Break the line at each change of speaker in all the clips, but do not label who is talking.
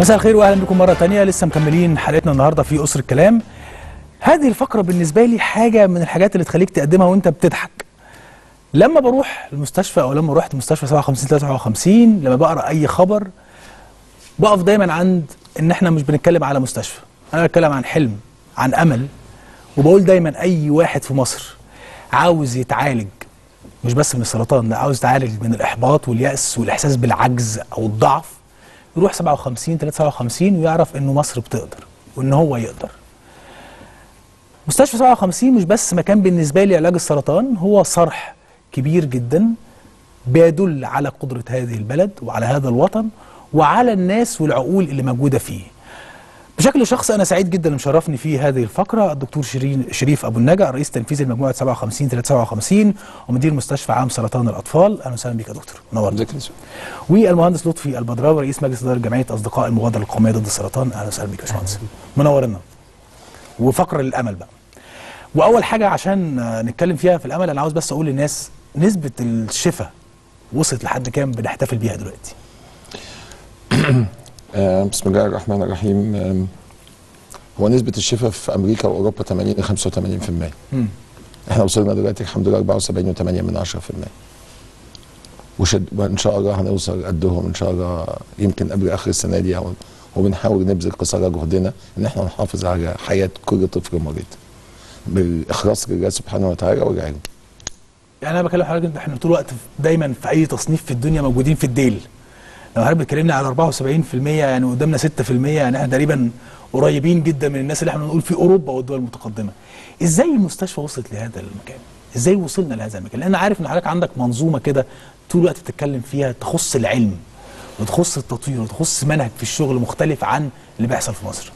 مساء الخير واهلا بكم مره ثانيه. لسه مكملين حلقتنا النهارده في اسر الكلام. هذه الفقره بالنسبه لي حاجه من الحاجات اللي تخليك تقدمها وانت بتضحك. لما بروح المستشفى او لما رحت مستشفى 57 لما بقرا اي خبر بقف دايما عند ان احنا مش بنتكلم على مستشفى، انا بتكلم عن حلم، عن امل. وبقول دايما اي واحد في مصر عاوز يتعالج مش بس من السرطان، ده عاوز يتعالج من الاحباط واليأس والاحساس بالعجز او الضعف، يروح 57 ويعرف انه مصر بتقدر وان هو يقدر. مستشفى 57 مش بس مكان بالنسبه لي علاج السرطان، هو صرح كبير جدا بيدل على قدره هذه البلد وعلى هذا الوطن وعلى الناس والعقول اللي موجوده فيه. بشكل شخصي انا سعيد جدا اللي مشرفني في هذه الفقره الدكتور شريف ابو النجا، رئيس تنفيذي لمجموعه 57 ومدير مستشفى عام سرطان الاطفال. اهلا وسهلا بك يا دكتور، نورنا. والمهندس لطفي البدراوي، رئيس مجلس اداره جمعيه اصدقاء المبادره القوميه ضد السرطان. اهلا وسهلا بك يا باشمهندس، منورنا. وفقره للامل بقى. واول حاجه عشان نتكلم فيها في الامل، انا عاوز بس اقول للناس نسبه الشفاء وصلت لحد كام بنحتفل بيها دلوقتي؟
بسم الله الرحمن الرحيم. هو نسبة الشفاء في أمريكا وأوروبا 80 ل 85%. احنا وصلنا دلوقتي الحمد لله 74.8%. وإن شاء الله هنوصل قدهم إن شاء الله يمكن قبل آخر السنة دي، وبنحاول نبذل قصارى جهدنا إن احنا نحافظ على حياة كل طفل مريض بالإخلاص لله سبحانه وتعالى والعلم.
يعني أنا بكلم حضرتك، احنا طول الوقت دايما في أي تصنيف في الدنيا موجودين في الديل. لو حضرتك بتكلمنا على 74% يعني قدامنا 6%، يعني احنا تقريبا قريبين جدا من الناس اللي احنا بنقول في اوروبا والدول المتقدمه. ازاي المستشفى وصلت لهذا المكان؟ ازاي وصلنا لهذا المكان؟ لان انا عارف ان حضرتك عندك منظومه كده طول الوقت بتتكلم فيها تخص العلم وتخص التطوير وتخص منهج في الشغل مختلف عن اللي بيحصل في مصر.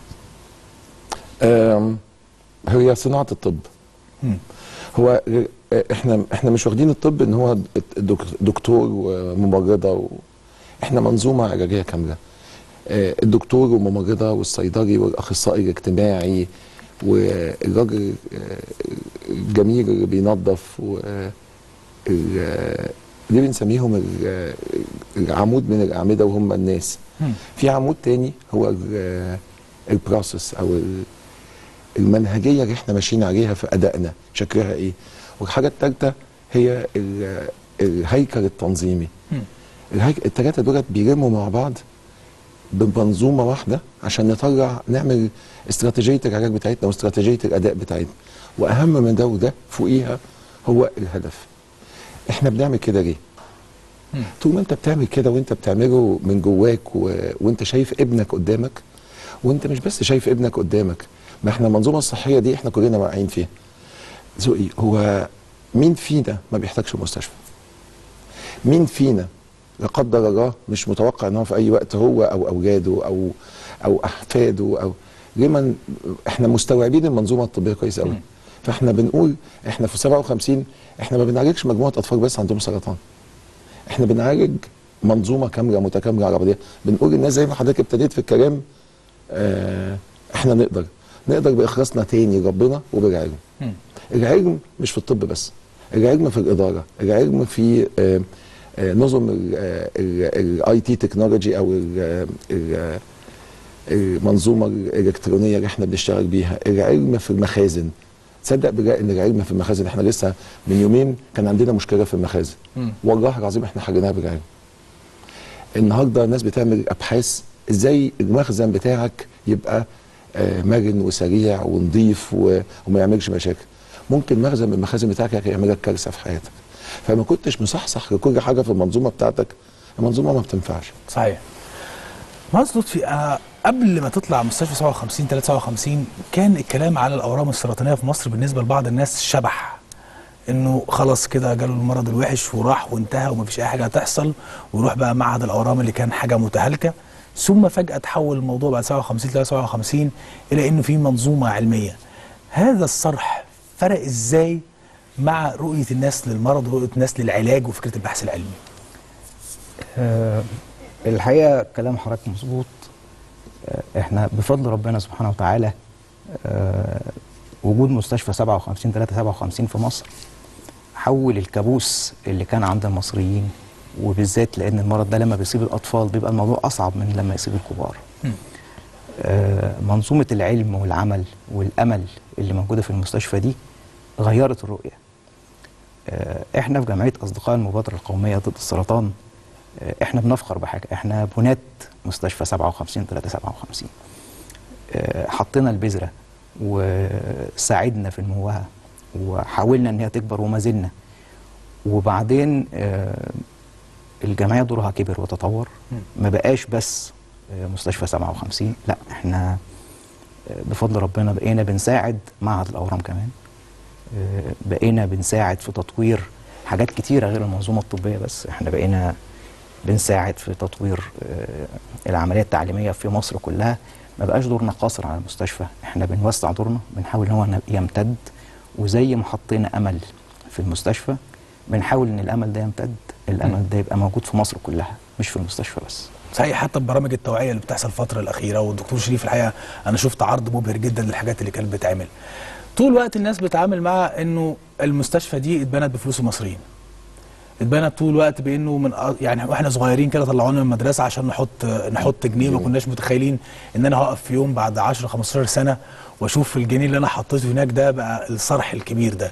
هي صناعه الطب. هو احنا مش واخدين الطب ان هو دكتور وممرضه احنا منظومه علاجيه كامله. الدكتور والممرضه والصيدلي والاخصائي الاجتماعي والراجل الجميل اللي بينظف دي بنسميهم العمود من الاعمده وهم الناس. في عمود تاني هو البروسيس او المنهجيه اللي احنا ماشيين عليها في ادائنا شكلها ايه. والحاجه الثالثه هي الهيكل التنظيمي. الثلاثه دولت بيلموا مع بعض بمنظومه واحده عشان نعمل استراتيجيه العلاج بتاعتنا واستراتيجيه الاداء بتاعتنا. واهم من ده وده فوقيها هو الهدف. احنا بنعمل كده ليه؟ طول ما انت بتعمل كده وانت بتعمله من جواك وانت شايف ابنك قدامك، وانت مش بس شايف ابنك قدامك، ما احنا المنظومه الصحيه دي احنا كلنا واقعين فيها. ذوقي هو مين فينا ما بيحتاجش مستشفى؟ مين فينا لا قدر الله مش متوقع ان هو في اي وقت هو او اولاده او احفاده او لمن احنا مستوعبين المنظومه الطبيه كويس قوي. فاحنا بنقول احنا في 57 احنا ما بنعالجش مجموعه اطفال بس عندهم سرطان. احنا بنعالج منظومه كامله متكامله عربيه. بنقول للناس زي ما حضرتك ابتديت في الكلام، احنا نقدر باخلاصنا تاني ربنا وبالعلم. العلم مش في الطب بس، العلم في الاداره، العلم في نظم الاي تي تكنولوجي او المنظومه الالكترونيه اللي احنا بنشتغل بيها، العلم في المخازن. تصدق بقى ان العلم في المخازن، احنا لسه من يومين كان عندنا مشكله في المخازن، والله العظيم احنا حليناها بالعلم. النهارده الناس بتعمل ابحاث ازاي المخزن بتاعك يبقى مرن وسريع ونظيف وما يعملش مشاكل. ممكن مخزن من المخازن بتاعك يعمل لك كارثه في حياتك. فما كنتش مصحصح لكل حاجه في المنظومه بتاعتك، المنظومه ما بتنفعش.
صحيح. مهندس لطفي، قبل ما تطلع مستشفى 57 كان الكلام على الاورام السرطانيه في مصر بالنسبه لبعض الناس شبح، انه خلاص كده جاله المرض الوحش وراح وانتهى ومفيش اي حاجه هتحصل، ويروح بقى معهد الاورام اللي كان حاجه متهالكه. ثم فجاه تحول الموضوع بعد 57 الى انه في منظومه علميه. هذا الصرح فرق ازاي مع رؤيه الناس للمرض ورؤيه الناس للعلاج وفكره البحث العلمي؟
الحقيقه كلام حضرتك مظبوط. احنا بفضل ربنا سبحانه وتعالى وجود مستشفى 57 في مصر حول الكابوس اللي كان عند المصريين، وبالذات لان المرض ده لما بيصيب الاطفال بيبقى الموضوع اصعب من لما يصيب الكبار. منظومة العلم والعمل والأمل اللي موجودة في المستشفى دي غيرت الرؤية. احنا في جمعية أصدقاء المبادرة القومية ضد السرطان احنا بنفخر بحاجة، احنا بنات مستشفى 57 حطينا البذرة وساعدنا في نموها وحاولنا ان هي تكبر وما زلنا. وبعدين الجمعية دورها كبر وتطور، ما بقاش بس مستشفى 57، لا احنا بفضل ربنا بقينا بنساعد معهد الأورام كمان، بقينا بنساعد في تطوير حاجات كتيرة غير المنظومة الطبية، بس احنا بقينا بنساعد في تطوير العملية التعليمية في مصر كلها. ما بقاش دورنا قاصر على المستشفى، احنا بنوسع دورنا، بنحاول ان هو يمتد، وزي ما حطينا امل في المستشفى بنحاول ان الامل ده يمتد، الامل ده يبقى موجود في مصر كلها مش في المستشفى بس.
صحيح، حتى ببرامج التوعيه اللي بتحصل الفتره الاخيره، والدكتور شريف الحقيقه انا شفت عرض مبهر جدا للحاجات اللي كانت بتعمل. طول الوقت الناس بتتعامل مع انه المستشفى دي اتبنت بفلوس المصريين، اتبنت طول الوقت بانه من يعني واحنا صغيرين كده طلعونا من المدرسه عشان نحط جنيه، ما كناش متخيلين ان انا هقف في يوم بعد 10 15 سنه واشوف الجنيه اللي انا حطيته هناك ده بقى الصرح الكبير ده.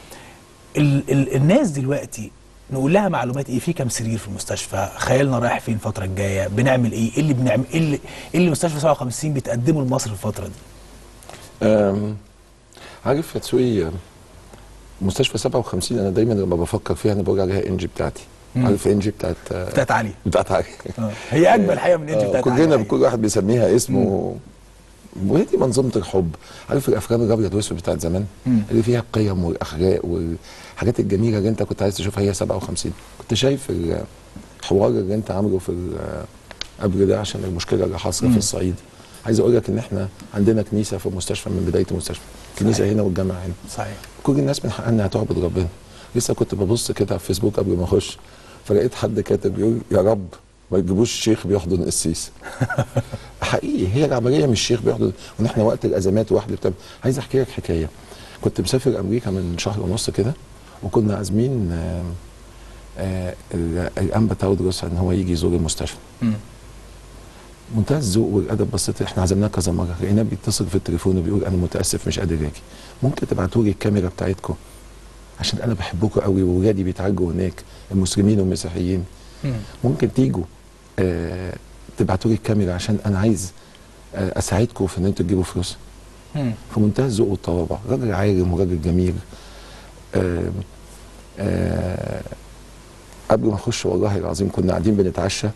الناس دلوقتي نقول لها معلومات ايه؟ في كام سرير في المستشفى؟ خيالنا رايح فين الفتره الجايه؟ بنعمل ايه؟ ايه اللي بنعمل؟ ايه اللي مستشفى 57 بتقدمه لمصر الفتره دي؟
عارف يا تسوي، مستشفى 57 انا دايما لما بفكر فيها انا بقول عليها انجي بتاعتي. عارف انجي بتاعت
علي؟
بتاعت علي.
هي اجمل الحقيقه من انجي بتاعت علي.
كلنا كل واحد بيسميها اسمه. وهي دي منظومه الحب. عارف الافلام الابيض والاسود بتاعت زمان اللي فيها القيم والاخلاق والحاجات الجميله اللي انت كنت عايز تشوفها، هي 57. كنت شايف الحوار اللي انت عامله في قبل ده عشان المشكله اللي حاصله في الصعيد. عايز اقول لك ان احنا عندنا كنيسه في المستشفى من بدايه المستشفى، كنيسه هنا والجامعه هنا.
صحيح.
كل الناس من حقها انها تعبد ربنا. لسه كنت ببص كده على الفيسبوك قبل ما اخش، فلقيت حد كاتب بيقول يا رب ما يجيبوش شيخ بيحضن قسيس. حقيقي هي العمليه مش شيخ بيحضن، وان احنا وقت الازمات واحد بتاع. عايز احكي لك حكايه. كنت مسافر امريكا من شهر ونص كده، وكنا عازمين الانبا تاودروس ان هو يجي يزور المستشفى. منتهى الذوق والادب. بصيت احنا عزمناه كذا مره، لقيناه بيتصل في التليفون وبيقول انا متاسف مش قادر اجي، ممكن تبعتوا لي الكاميرا بتاعتكم عشان انا بحبكم قوي واولادي بيتعالجوا هناك المسلمين والمسيحيين. ممكن تيجوا تبعتوا لي الكاميرا عشان انا عايز اساعدكم في ان انتوا تجيبوا فلوس. في منتهى الذوق والطوابع، راجل عالم وراجل جميل. قبل ما اخش والله العظيم كنا قاعدين بنتعشى،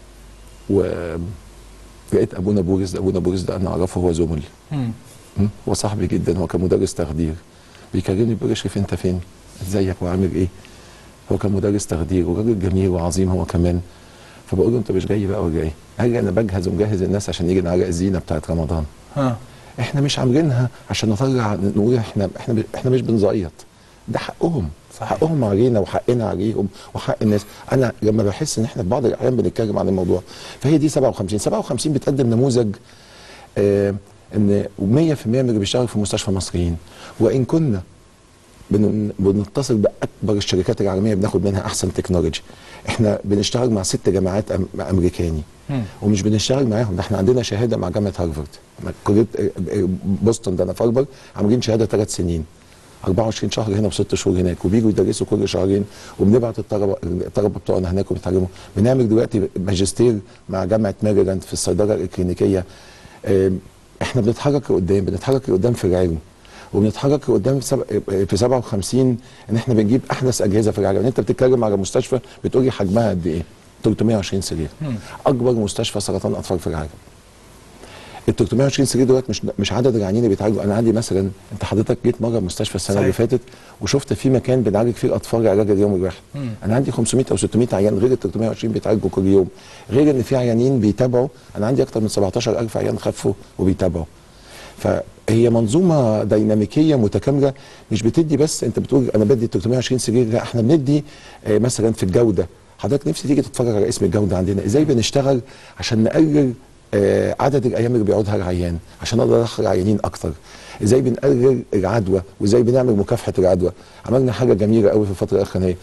ولقيت ابونا بورس. ابونا بورس ده انا اعرفه، هو زميلي، هو صاحبي جدا، هو كان مدرس تخدير. بيكلمني بيقول لي شريف انت فين؟ ازيك وعامل ايه؟ هو كان مدرس تخدير وراجل جميل وعظيم هو كمان. فبقول له انت مش جاي بقى ولا ايه؟ قال لي انا بجهز ومجهز الناس عشان يجي نعلق الزينه بتاعت رمضان. احنا مش عاملينها عشان نطلع نقول احنا مش بنزيط، ده حقهم. صحيح. حقهم علينا وحقنا عليهم وحق الناس. انا لما بحس ان احنا في بعض الاحيان بنتكلم عن الموضوع، فهي دي 57 بتقدم نموذج ان 100% من اللي بيشتغل في مستشفى مصريين، وان كنا بنتصل باكبر الشركات العالميه بناخد منها احسن تكنولوجي. احنا بنشتغل مع 6 جامعات امريكاني، ومش بنشتغل معاهم، ده احنا عندنا شهاده مع جامعه هارفارد، كليه بوسطن ده انا في هارفارد عاملين شهاده 3 سنين 24 شهر هنا و6 شهور هناك، وبيجوا يدرسوا كل شهرين، وبنبعت الطلبه بتوعنا هناك وبيتعلموا. بنعمل دلوقتي ماجستير مع جامعه ميريلاند في الصيدله الكلينيكيه. احنا بنتحرك لقدام في العلم، وبنتحرك لقدام في 57 ان احنا بنجيب احدث اجهزه في العالم. انت بتتكلم على مستشفى بتقول لي حجمها قد ايه؟ 320 سرير. اكبر مستشفى سرطان اطفال في العالم. ال 320 سرير دلوقتي مش عدد العيانين اللي بيتعالجوا. انا عندي مثلا، انت حضرتك جيت مره مستشفى السنه اللي فاتت وشفت في مكان بنعالج فيه الاطفال علاج اليوم الواحد. انا عندي 500 او 600 عيان غير ال 320 بيتعالجوا كل يوم، غير ان في عيانين بيتابعوا. انا عندي اكثر من 17000 عيان خفوا وبيتابعوا. فهي منظومه ديناميكيه متكامله، مش بتدي بس انت بتقول انا بدي 320 سرير، لا احنا بندي مثلا في الجوده. حضرتك نفسي تيجي تتفرج على اسم الجوده عندنا، ازاي بنشتغل عشان نقلل عدد الايام اللي بيقعدها العيان عشان اقدر ادخل عيانين اكتر، ازاي بنقلل العدوى، وازاي بنعمل مكافحه العدوى. عملنا حاجه جميله قوي في الفتره الاخرانيه،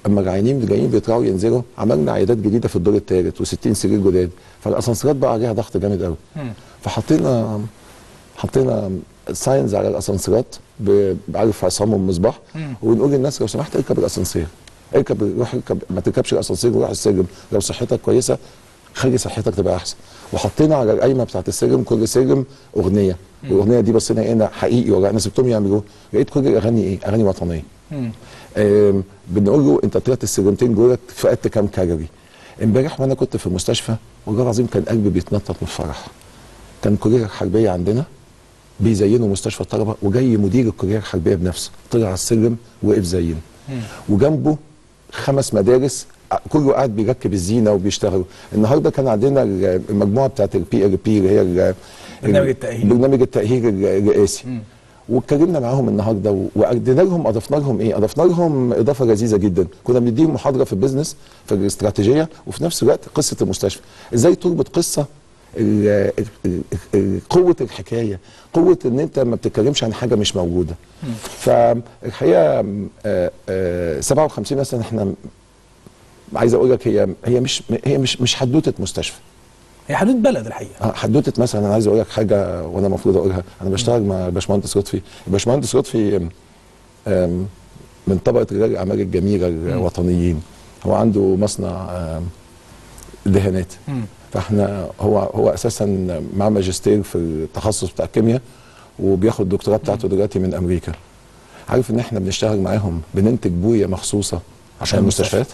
اما العيانين جايين بيطلعوا ينزلوا، عملنا عيادات جديده في الدور الثالث و60 سرير جداد، فالاسانسيرات بقى عليها ضغط جامد قوي. حطينا ساينز على الاسانسيرات بعرف عصام المصباح، ونقول للناس لو سمحت اركب الاسانسير، روح اركب، ما تركبش الاسانسير وروح السلم، لو صحتك كويسه خلي صحتك تبقى احسن. وحطينا على القايمه بتاعت السلم كل سلم اغنيه، والاغنيه دي بصينا لقينا حقيقي والله انا سبتهم يعملوه، لقيت كل الاغاني ايه؟ اغاني وطنيه. بنقول له انت طلعت السلمتين دولت فقدت كام كالوري؟ امبارح وانا كنت في المستشفى والله العظيم كان قلبي بيتنطط من الفرح. كان الكليه الحربيه عندنا بيزينوا مستشفى الطلبه، وجاي مدير الكليه الحربيه بنفسه طلع على السلم وقف زين، وجنبه 5 مدارس كله قاعد بيركب الزينه وبيشتغلوا. النهارده كان عندنا المجموعه بتاعت البي ار بي اللي هي برنامج التاهيل الرئاسي، واتكلمنا معاهم النهارده وادينا لهم، اضفنا لهم ايه؟ اضفنا لهم اضافه لذيذه جدا. كنا بنديهم محاضره في البيزنس في الاستراتيجيه، وفي نفس الوقت قصه المستشفى، ازاي تربط قصه قوه الحكايه، قوه ان انت ما بتتكلمش عن حاجه مش موجوده. فالحقيقه 57 مثلا احنا عايز اقول لك هي مش حدوته مستشفى،
هي حدوته بلد الحقيقه.
حدوته مثلا انا عايز اقول لك حاجه وانا المفروض اقولها، انا بشتغل مع الباشمهندس لطفي. الباشمهندس لطفي من طبقه رجال الاعمال الجميله الوطنيين، هو عنده مصنع دهانات، فاحنا هو اساسا معاه ماجستير في التخصص بتاع الكيمياء، وبياخد الدكتوراه بتاعته دلوقتي من امريكا. عارف ان احنا بنشتغل معاهم بننتج بويه مخصوصه عشان المستشفيات.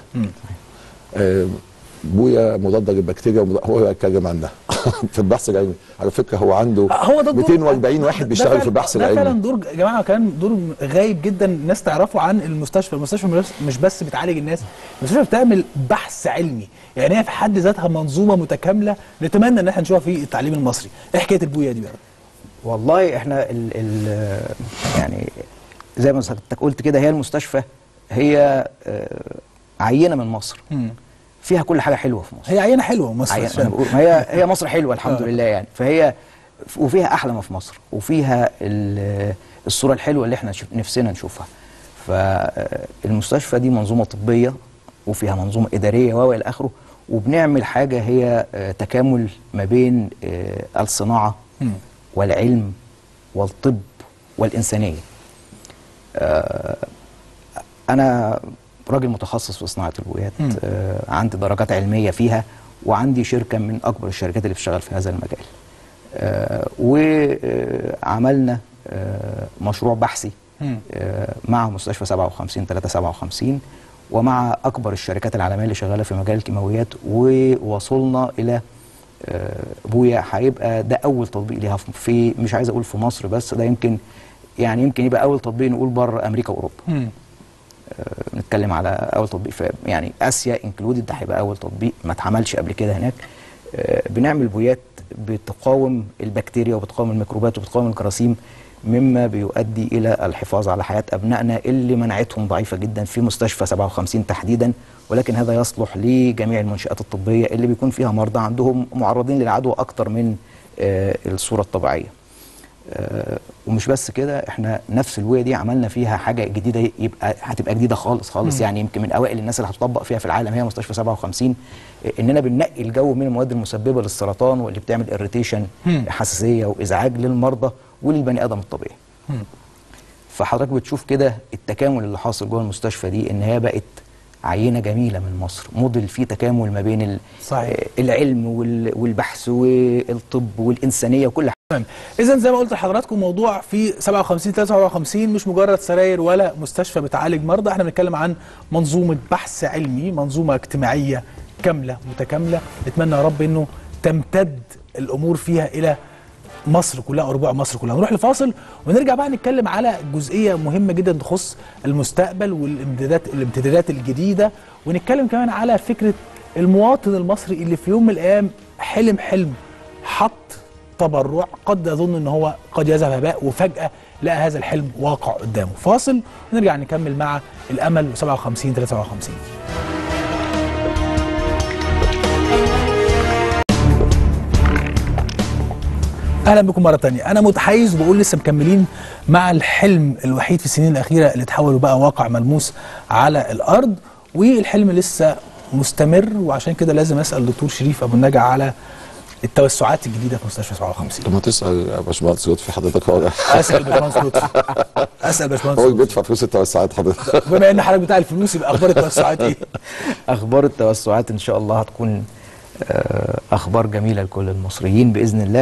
بويه مضاده للبكتيريا، هو هيتكلم عنها في البحث العلمي. على فكره هو عنده 240 واحد بيشتغل في البحث العلمي.
ده فعلا دور يا جماعه، كان دور غايب جدا الناس تعرفه عن المستشفى. المستشفى مش بس بتعالج الناس، المستشفى بتعمل بحث علمي، يعني هي في حد ذاتها منظومه متكامله نتمنى ان احنا نشوفها في التعليم المصري. ايه حكايه البويه دي بقى؟
والله احنا يعني زي ما حضرتك قلت كده، هي المستشفى هي عينه من مصر، فيها كل حاجه حلوه في مصر.
هي عينه حلوه مصر،
هي مصر حلوه الحمد لله يعني. فهي وفيها احلى ما في مصر، وفيها الصوره الحلوه اللي احنا نفسنا نشوفها. فالمستشفى دي منظومه طبيه وفيها منظومه اداريه والى اخره، وبنعمل حاجه هي تكامل ما بين الصناعه والعلم والطب والانسانيه. انا راجل متخصص في صناعه البويات، عندي درجات علميه فيها، وعندي شركه من اكبر الشركات اللي بتشتغل في هذا المجال. وعملنا مشروع بحثي مع مستشفى 357 ومع اكبر الشركات العالميه اللي شغاله في مجال الكيماويات، ووصلنا الى بويا هيبقى ده اول تطبيق ليها في، مش عايز اقول في مصر بس، ده يمكن يبقى اول تطبيق نقول بره امريكا واوروبا. نتكلم على اول تطبيق في يعني اسيا انكلودد، ده هيبقى اول تطبيق ما اتعملش قبل كده هناك. بنعمل بويات بتقاوم البكتيريا وبتقاوم الميكروبات وبتقاوم الجراثيم، مما بيؤدي الى الحفاظ على حياه ابنائنا اللي مناعتهم ضعيفه جدا في مستشفى 57 تحديدا. ولكن هذا يصلح لجميع المنشآت الطبيه اللي بيكون فيها مرضى عندهم معرضين للعدوى اكتر من الصوره الطبيعيه. ومش بس كده، احنا نفس البويه دي عملنا فيها حاجه جديده، هتبقى جديده خالص يعني يمكن من اوائل الناس اللي هتطبق فيها في العالم هي مستشفى 57. اننا بننقي الجو من المواد المسببه للسرطان واللي بتعمل اريتيشن، حساسيه وازعاج للمرضى وللبني ادم الطبيعي. فحضرتك بتشوف كده التكامل اللي حاصل جوه المستشفى دي، ان هي بقت عينه جميله من مصر، موديل فيه تكامل ما بين العلم والبحث والطب والانسانيه وكل حاجه.
إذا زي ما قلت لحضراتكم، موضوع في 57 مش مجرد سراير ولا مستشفى بتعالج مرضى، احنا بنتكلم عن منظومة بحث علمي، منظومة اجتماعية كاملة متكاملة. نتمنى يا رب انه تمتد الامور فيها الى مصر كلها او ربوع مصر كلها. نروح لفاصل ونرجع بقى نتكلم على جزئية مهمة جدا تخص المستقبل والامتدادات الجديدة، ونتكلم كمان على فكرة المواطن المصري اللي في يوم من الايام حلم حط تبرع قد يظن ان هو قد يذهب هباء، وفجأة لقى هذا الحلم واقع قدامه. فاصل ونرجع نكمل مع الامل 57 357. اهلا بكم مره ثانيه. انا متحيز وبقول لسه مكملين مع الحلم الوحيد في السنين الاخيره اللي اتحول وبقى واقع ملموس على الارض، والحلم لسه مستمر، وعشان كده لازم اسال الدكتور شريف ابو النجا على التوسعات الجديده في مستشفى 57.
طب ما تسال يا باشمهندس لطفي، حضرتك هو
اسال باشمهندس لطفي، اسال باشمهندس
هو اللي
لطفي.
بيدفع فلوس التوسعات حضرتك.
بما ان حضرتك بتاع الفلوس، يبقى اخبار التوسعات ايه؟
اخبار التوسعات ان شاء الله هتكون اخبار جميله لكل المصريين باذن الله.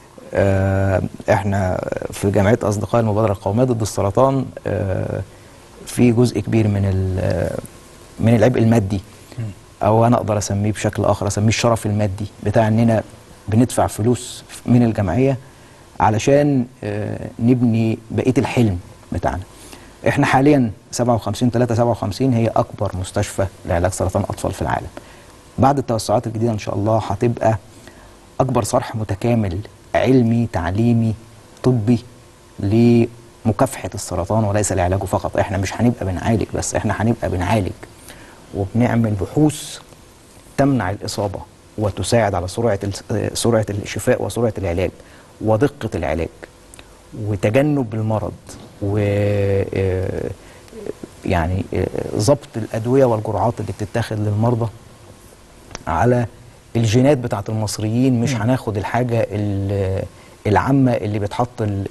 احنا في جمعيه اصدقاء المبادره القوميه ضد السرطان في جزء كبير من العبء المادي، او انا اقدر اسميه بشكل اخر، اسميه الشرف المادي بتاع اننا بندفع فلوس من الجمعيه علشان نبني بقيه الحلم بتاعنا. احنا حاليا 57 هي اكبر مستشفى لعلاج سرطان اطفال في العالم. بعد التوسعات الجديده ان شاء الله هتبقى اكبر صرح متكامل علمي تعليمي طبي لمكافحه السرطان وليس لعلاجه فقط. احنا مش هنبقى بنعالج بس، احنا هنبقى بنعالج وبنعمل بحوث تمنع الاصابه وتساعد على سرعه الشفاء وسرعه العلاج ودقه العلاج وتجنب المرض، و يعني ضبط الادويه والجرعات اللي بتتاخد للمرضى على الجينات بتاعت المصريين. مش هناخد الحاجه العامه اللي بتحط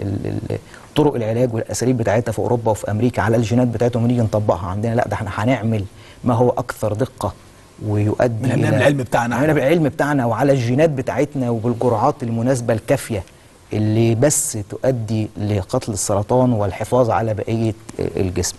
طرق العلاج والاساليب بتاعتها في اوروبا وفي امريكا على الجينات بتاعتهم ونيجي نطبقها عندنا. لا، ده احنا هنعمل ما هو اكثر دقه ويؤدي
من العلم بتاعنا،
من العلم بتاعنا وعلى الجينات بتاعتنا وبالجرعات المناسبه الكافيه اللي بس تؤدي لقتل السرطان والحفاظ على بقيه الجسم.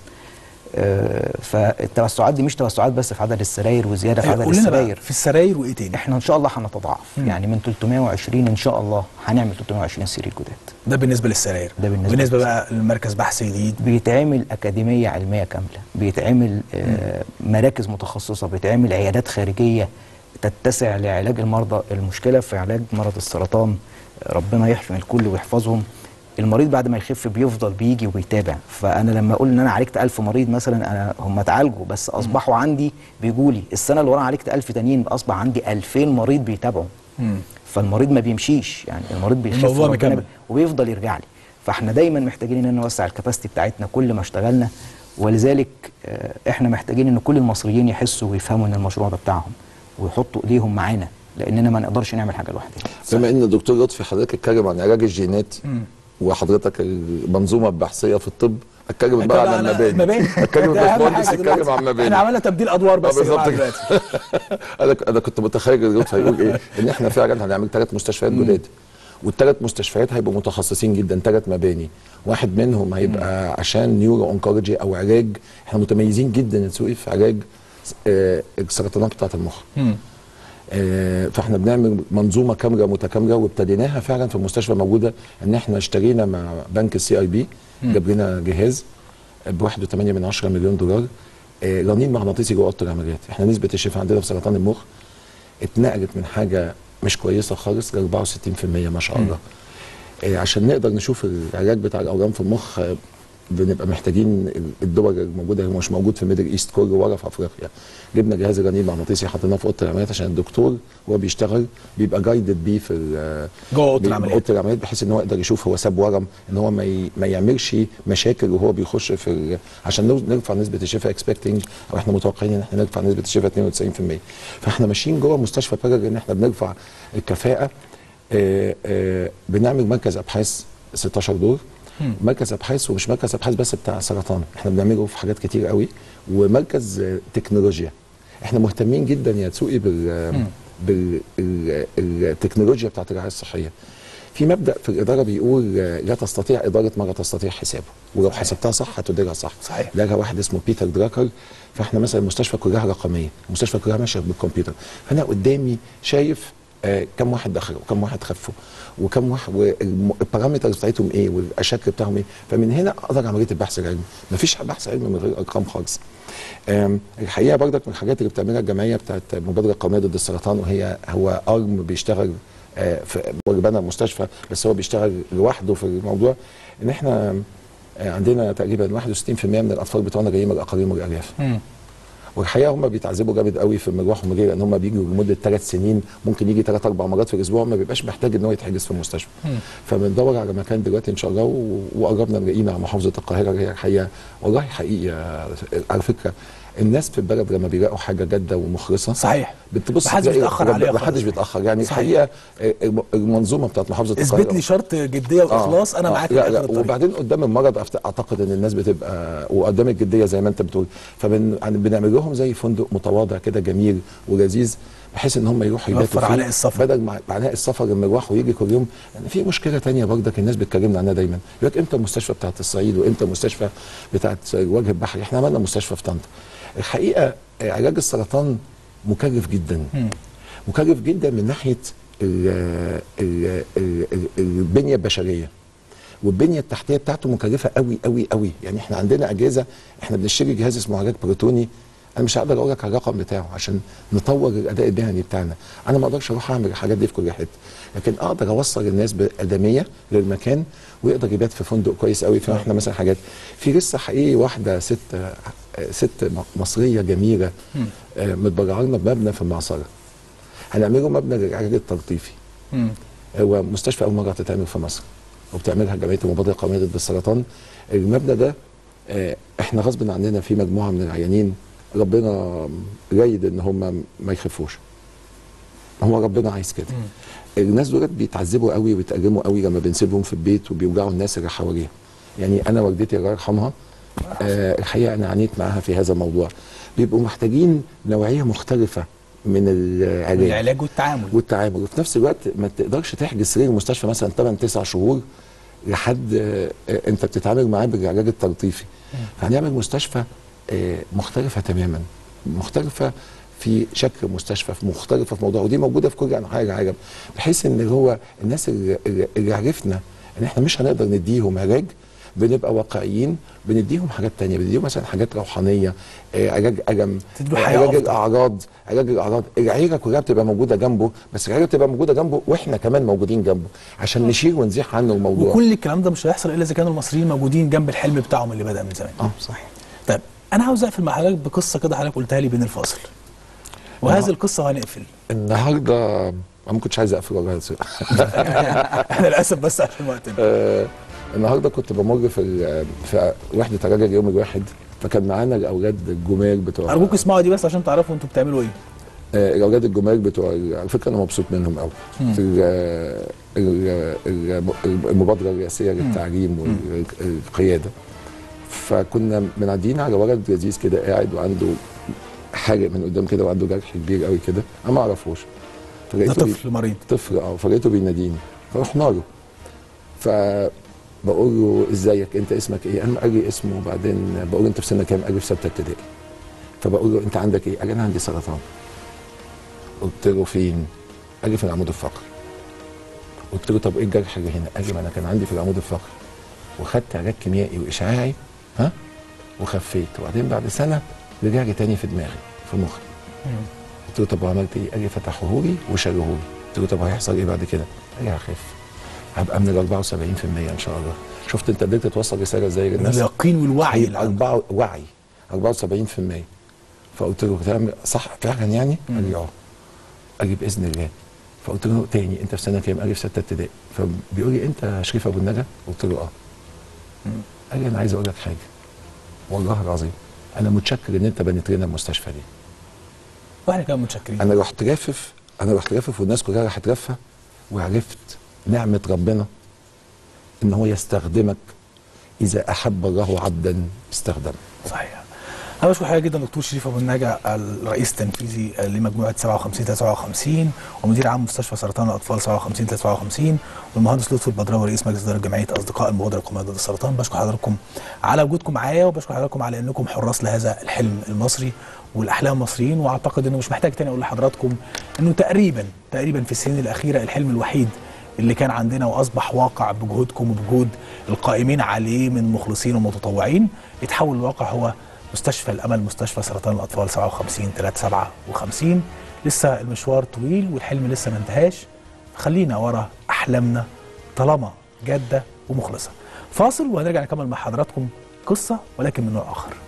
فالتوسعات دي مش توسعات بس في عدد السراير وزياده في عدد السراير.
في السراير وايه تاني؟
احنا ان شاء الله هنتضاعف، يعني من 320 ان شاء الله هنعمل 320 سرير جداد.
ده بالنسبه للسراير.
ده بالنسبه
بقى للمركز بحث جديد،
بيتعمل اكاديميه علميه كامله، بيتعمل مراكز متخصصه، بيتعمل عيادات خارجيه تتسع لعلاج المرضى. المشكله في علاج مرض السرطان ربنا يحفظ الكل ويحفظهم، المريض بعد ما يخف بيفضل بيجي وبيتابع. فانا لما اقول ان انا عالجت 1000 مريض مثلا، هم اتعالجوا بس اصبحوا عندي بيجوا لي السنه اللي وراها عالجت 1000 تانيين، اصبح عندي 2000 مريض بيتابعوا. فالمريض ما بيمشيش، يعني المريض بيخف وبيفضل يرجع لي. فاحنا دايما محتاجين ان نوسع الكباستي بتاعتنا كل ما اشتغلنا، ولذلك احنا محتاجين ان كل المصريين يحسوا ويفهموا ان المشروع ده بتاعهم ويحطوا ايديهم معانا، لاننا ما نقدرش نعمل حاجه لوحدنا.
بما ان الدكتور لطفي حضرتك اتكلم عن علاج الجينات وحضرتك المنظومه البحثيه في الطب، اتكلم بقى عن المباني. اتكلم باشمهندس يتكلم عن المباني.
احنا عملنا تبديل ادوار بس
بالظبط كده. انا كنت متخيل لطفي هيقول ايه، ان احنا فعلا هنعمل 3 مستشفيات جداد، والثلاث مستشفيات هيبقوا متخصصين جدا، 3 مباني. واحد منهم هيبقى عشان نيورو اونكولوجي او علاج، احنا متميزين جدا يا سوقي في علاج السرطانات بتاعه المخ. فاحنا بنعمل منظومه كامله متكامله، وابتديناها فعلا في المستشفى موجوده. ان احنا اشترينا مع بنك CIB، جاب لنا جهاز ب 1.8 مليون دولار رنين مغناطيسي جوه اوضه العمليات. احنا نسبه الشفاء عندنا في سرطان المخ اتنقلت من حاجه مش كويسه خالص ل 64% ما شاء الله. عشان نقدر نشوف العلاج بتاع الاورام في المخ بنبقى محتاجين الدول الموجوده، مش موجود في ميدل ايست كله ولا في افريقيا. جبنا جهاز الرنين المغناطيسي حطيناه في اوضه العمليات عشان الدكتور وهو بيشتغل بيبقى جايدد بيه في
جوه اوضه العمليات،
بحيث ان هو يقدر يشوف هو ساب ورم، ان هو ما يعملش مشاكل وهو بيخش في عشان نرفع نسبه الشفاء اكسبكتنج، او احنا متوقعين ان احنا نرفع نسبه الشفاء 92%. فاحنا ماشيين جوه المستشفى بقى ان احنا بنرفع الكفاءه. بنعمل مركز ابحاث 16 دور، مركز ابحاث، ومش مركز ابحاث بس بتاع سرطان، احنا بنعمله في حاجات كتير قوي، ومركز تكنولوجيا. احنا مهتمين جدا يا تسوقي بالتكنولوجيا بتاعت الرعايه الصحيه. في مبدا في الاداره بيقول لا تستطيع اداره ما لا تستطيع حسابه، ولو حسبتها صح هتديرها صح.
صحيح.
ده واحد اسمه بيتر دراكر. فاحنا مثلا المستشفى كلها رقميه، المستشفى كلها ماشيه بالكمبيوتر، فانا قدامي شايف كم واحد دخلوا وكم واحد خفوا وكم واحد والبارامترز بتاعتهم ايه والاشكال بتاعهم ايه. فمن هنا اقدر عمليه البحث العلمي. مفيش بحث علمي من غير ارقام خالص. الحقيقه برضك من الحاجات اللي بتعملها الجمعيه بتاعت المبادره القوميه ضد السرطان، هو ارم بيشتغل في بنى المستشفى، بس هو بيشتغل لوحده في الموضوع. ان احنا عندنا تقريبا 61% من الاطفال بتوعنا جايين من الاقاليم والارياف. والحقيقه هم بيتعذبوا جامد قوي في المروح والمجي، لان هم بيجوا لمده 3 سنين، ممكن يجي 3 4 مرات في الاسبوع، ما بيبقاش محتاج ان هو يتحجز في المستشفى. فبندور على مكان دلوقتي ان شاء الله، وقربنا نلاقيه مع محافظه القاهره. هي الحقيقه والله حقيقي على فكره الناس في البلد لما بيلاقوا حاجه جاده ومخلصه
صحيح،
بتبص
محدش بيتاخر عليها خالص.
محدش بيتاخر يعني.
صحيح.
الحقيقه المنظومه بتاعت محافظه القاهره
اثبت لي شرط جديه واخلاص انا معاك
لا
في
لا.
الطريق.
وبعدين قدام المرض اعتقد ان الناس بتبقى وقدام الجديه زي ما انت بتقول، فبنعمل لهم زي فندق متواضع كده جميل ولذيذ، بحيث ان هم يروحوا يباتوا
يوفر عناء السفر،
بدل ما عناء السفر لما يروحوا ويجي كل يوم. يعني في مشكله ثانيه برضك الناس بتكلمنا عنها دايما، يقول لك امتى المستشفى بتاعت الصعيد وامتى المستشفى بتاعت الوجه البحري؟ احنا عملنا مستشفى في طنطا. الحقيقه علاج السرطان مكلف جدا، مكلف جدا من ناحيه البنيه البشريه، والبنيه التحتيه بتاعته مكلفه قوي قوي قوي. يعني احنا عندنا اجهزه، احنا بنشتري جهاز اسمه علاج بروتوني، انا مش هقدر اقول لك على الرقم بتاعه عشان نطور الاداء المهني بتاعنا. انا ما اقدرش اروح اعمل الحاجات دي في كل حته، لكن اقدر اوصل الناس بادميه للمكان ويقدر يبات في فندق كويس قوي. فاحنا مثلا حاجات في لسه حقيقي واحده ست مصريه جميله متبرعه لنا بمبنى في المعصره، هنعمله مبنى للعلاج التلطيفي. هو مستشفى اول مره تتعمل في مصر وبتعملها جمعيه المبادره القوميه ضد السرطان. المبنى ده احنا غصب عننا في مجموعه من العيانين ربنا رايد ان هم ما يخفوش، هو ربنا عايز كده. الناس دول بيتعذبوا قوي وبيتألموا قوي لما بنسيبهم في البيت وبيوجعوا الناس اللي حواليهم. يعني انا والدتي الله يرحمها الحقيقه انا عانيت معاها في هذا الموضوع، بيبقوا محتاجين نوعيه مختلفه من العلاج والتعامل وفي نفس الوقت ما تقدرش تحجز سرير المستشفى مثلا 8-9 شهور لحد انت بتتعامل معاه بالعلاج التلطيفي. هنعمل مستشفى مختلفة تماما، مختلفة في شكل مستشفى، مختلفة في موضوع، ودي موجودة في كل أنحاء العالم، بحيث ان هو الناس اللي عرفنا ان احنا مش هنقدر نديهم علاج بنبقى واقعيين، بنديهم حاجات تانية، بنديهم مثلا حاجات روحانية، علاج ألم، علاج الأعراض، العيلة كلها بتبقى موجودة جنبه، بس العيلة بتبقى موجودة جنبه واحنا كمان موجودين جنبه عشان نشيل ونزيح عنه الموضوع.
وكل الكلام ده مش هيحصل الا اذا كانوا المصريين موجودين جنب الحلم بتاعهم اللي بدأ من زمان.
صحيح.
طيب انا عاوز اقفل مع حضرتك بقصه كده حضرتك قلتها لي بين الفاصل، وهذه القصه وهنقفل.
النهارده انا ما كنتش عايز اقفل والله
انا للاسف بس عشان وقتنا.
النهارده كنت بمر في وحده الراجل اليوم الواحد، فكان معانا الاولاد الجمال بتوع،
ارجوك اسمعوا دي بس عشان تعرفوا انتوا بتعملوا ايه.
الاولاد الجمال بتوع، على فكره انا مبسوط منهم قوي في المبادره الرئاسيه للتعليم والقياده. فكنا منعدين على ولد لذيذ كده قاعد وعنده حاجه من قدام كده وعنده جرح كبير قوي كده، انا ما اعرفوش.
ده طفل مريض،
طفل فلقيته بيناديني، فرحنا له، فبقول له ازيك، انت اسمك ايه؟ انا قال لي اسمه، وبعدين بقول له انت في سنه كام؟ قال لي في 6 ابتدائي. فبقول له انت عندك ايه؟ قال لي انا عندي سرطان. قلت له فين؟ قال لي في العمود الفقري. قلت له طب ايه الجرح اللي هنا؟ قال لي ما انا كان عندي في العمود الفقري وخدت علاج كيميائي واشعاعي وخفيت، وبعدين بعد سنه رجع لي تاني في دماغي في مخي. قلت له طب وعملت ايه؟ قال لي فتحوه لي وشالوه لي. قلت له طب هيحصل ايه بعد كده؟ قال لي هخف، هبقى من ال 74% ان شاء الله. شفت انت قدرت توصل رساله ازاي للناس؟
اليقين والوعي.
وعي 74%. فقلت له كلام صح فعلا يعني؟ قال لي قال لي باذن الله. فقلت له تاني انت في سنه كام؟ قال لي في 6 ابتدائي. فبيقول لي انت شريف ابو النجا؟ قلت له قال لي انا عايز اقول لك حاجه والله العظيم، انا متشكر ان انت بنيت لنا المستشفى دي.
واحنا كمان متشكرين.
انا رحت لافف والناس كلها راحت لافه، وعرفت نعمه ربنا ان هو يستخدمك اذا احب الله عبدا استخدمه.
صحيح. انا بشكر حضرتك جدا دكتور شريف ابو النجا، الرئيس التنفيذي لمجموعه 57 ومدير عام مستشفى سرطان الاطفال 57 والمهندس لطفي البدراوي رئيس مجلس اداره جمعيه اصدقاء المبادره القوميه ضد السرطان. بشكر حضراتكم على وجودكم معايا، وبشكر حضراتكم على انكم حراس لهذا الحلم المصري والاحلام المصريين. واعتقد انه مش محتاج تاني اقول لحضراتكم انه تقريبا في السنين الاخيره الحلم الوحيد اللي كان عندنا واصبح واقع بجهودكم وبجهود القائمين عليه من مخلصين ومتطوعين يتحول لواقع، هو مستشفى الامل، مستشفى سرطان الاطفال 57 لسه المشوار طويل والحلم لسه ما انتهاش، خلينا ورا احلامنا طالما جاده ومخلصه. فاصل وهنرجع نكمل مع حضراتكم قصه ولكن من نوع اخر.